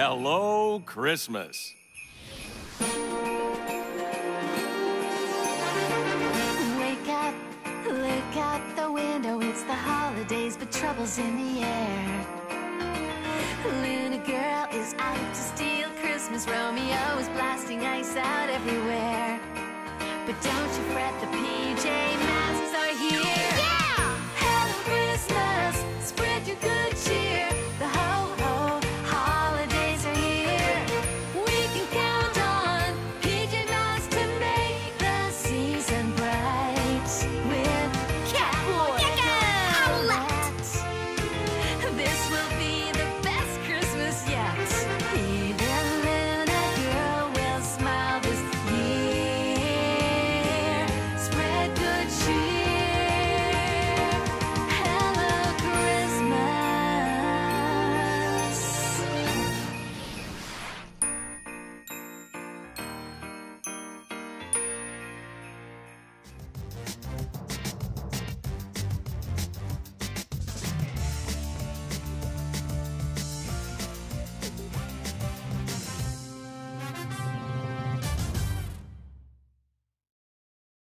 Hello, Christmas. Wake up, look out the window. It's the holidays, but trouble's in the air. Luna girl is out to steal Christmas. Romeo is blasting ice out everywhere. But don't you fret, the